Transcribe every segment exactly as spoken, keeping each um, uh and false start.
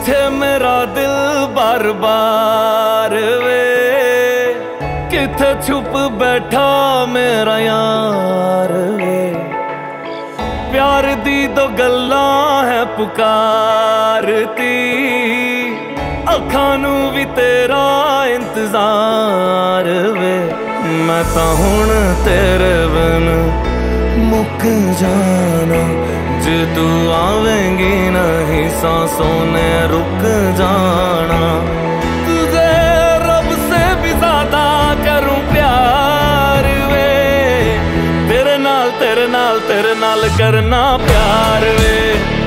किथे मेरा दिल बार बार वे, किथे छुप बैठा मेरा यार वे। प्यार दी दो गल्लां है पुकारती, अखां नू भी तेरा इंतजार वे। मैं तां हुण तेरे बिन मुक जाना, जे तू आवेंगी नहीं सांसों ने रुक जाना। तुझे रब से भी ज्यादा करूं प्यार वे, तेरे नाल तेरे नाल तेरे नाल करना प्यार वे,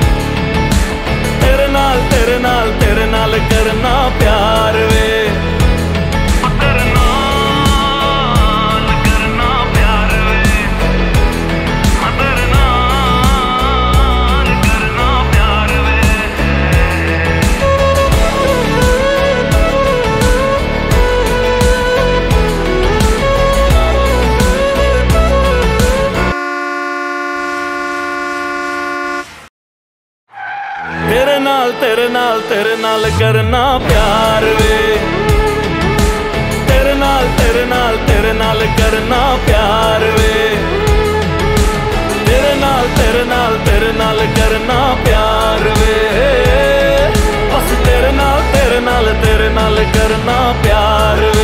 तेरे नाल तेरे नाल तेरे नाल करना प्यार वे। तेरे नाल तेरे नाल करना प्यार वे, तेरे नाल तेरे नाल तेरे नाल करना प्यार वे, तेरे नाल तेरे नाल तेरे नाल करना प्यार वे। बस तेरे नाल तेरे नाल तेरे नाल करना प्यार वे।